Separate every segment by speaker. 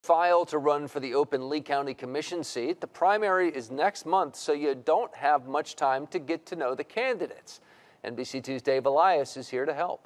Speaker 1: File to run for the open Lee County Commission seat. The primary is next month, so you don't have much time to get to know the candidates. NBC2's Dave Elias is here to help.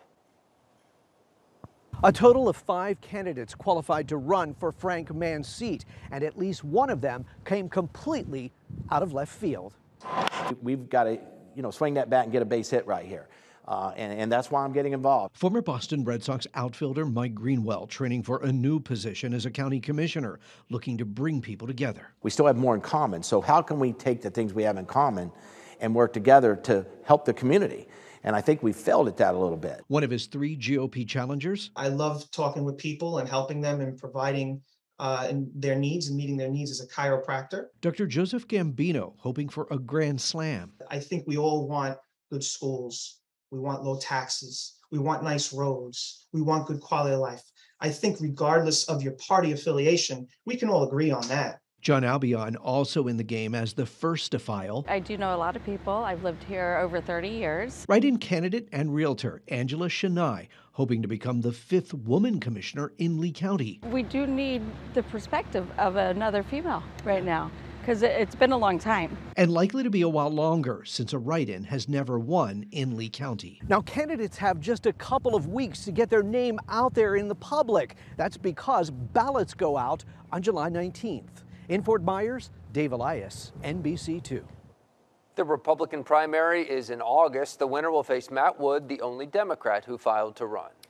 Speaker 2: A total of 5 candidates qualified to run for Frank Mann's seat, and at least one of them came completely out of left field.
Speaker 3: We've got to, swing that bat and get a base hit right here. And that's why I'm getting involved.
Speaker 4: Former Boston Red Sox outfielder Mike Greenwell training for a new position as a county commissioner, looking to bring people together.
Speaker 3: We still have more in common, so how can we take the things we have in common and work together to help the community? And I think we failed at that a little bit.
Speaker 4: One of his 3 GOP challengers.
Speaker 5: I love talking with people and helping them and providing their needs and meeting their needs as a chiropractor.
Speaker 4: Dr. Joseph Gambino hoping for a grand slam.
Speaker 5: I think we all want good schools. We want low taxes. We want nice roads. We want good quality of life. I think regardless of your party affiliation, we can all agree on that.
Speaker 4: John Albion also in the game as the first to file.
Speaker 6: I do know a lot of people. I've lived here over 30 years.
Speaker 4: Write-in candidate and realtor Angela Shania hoping to become the 5th woman commissioner in Lee County.
Speaker 6: We do need the perspective of another female right now, because it's been a long time.
Speaker 4: And likely to be a while longer, since a write-in has never won in Lee County.
Speaker 2: Now, candidates have just a couple of weeks to get their name out there in the public. That's because ballots go out on July 19th. In Fort Myers, Dave Elias, NBC2.
Speaker 1: The Republican primary is in August. The winner will face Matt Wood, the only Democrat who filed to run.